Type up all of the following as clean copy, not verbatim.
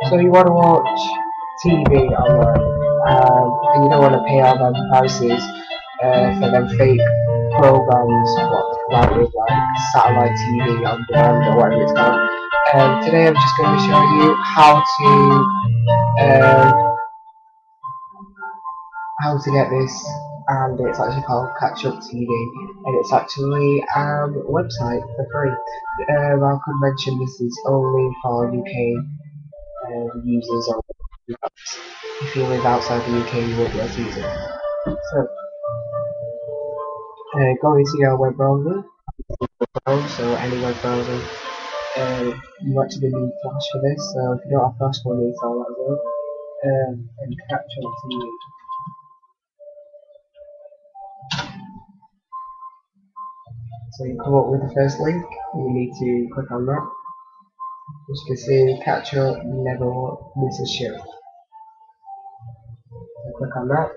So you want to watch TV online, and you don't want to pay all them prices for them fake programs, what provided like satellite TV on demand or whatever it's called. Today I'm just going to show you how to get this, and it's actually called Catch Up TV, and it's actually a website for free. I could mention this is only for UK users, or if you live outside the UK you won't be able to use it. So go into your web browser, so any web browser. You actually need Flash for this, so if you don't have Flash, we'll need all that as well. And Catch Up TV. So you come up with the first link, you need to click on that. As you can see, Catch Up Never Miss a Show. So click on that.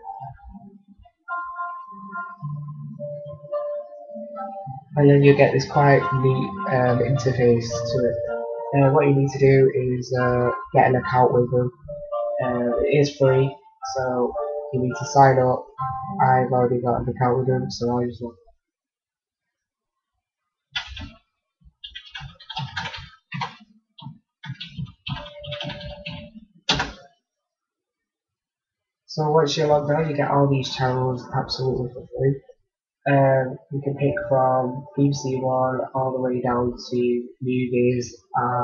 And then you get this quite neat interface to it. What you need to do is get an account with them. It is free, so you need to sign up. I've already got an account with them, so I just want. So once you're logged on, you get all these channels absolutely for free. You can pick from BBC One all the way down to movies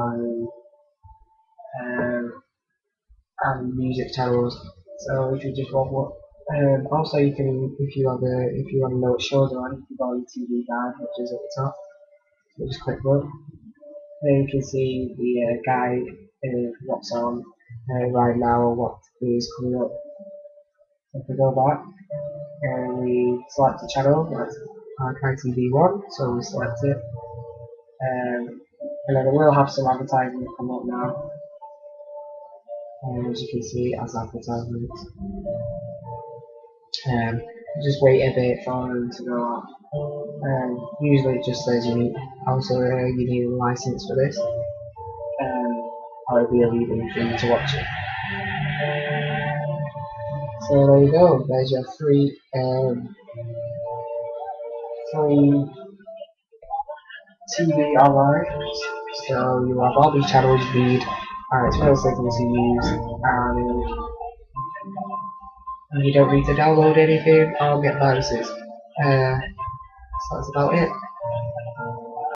and music channels. So if you just want what, also you can, if you want to know what shows are on, you can go on TV Guide, which is at the top. So just click that. Then you can see the guide of what's on right now or what is coming up. So if we go back and we select the channel, that's Archive TV1, so we select it. And then it will have some advertising come up now. As you can see, as advertisements. Just wait a bit for them to go up. Usually it just says you need a license for this. Or it'll be illegal for you to watch it. So there you go. There's your free TV online. So you have all these channels you need. It's real simple to use, and you don't need to download anything or get viruses. So that's about it.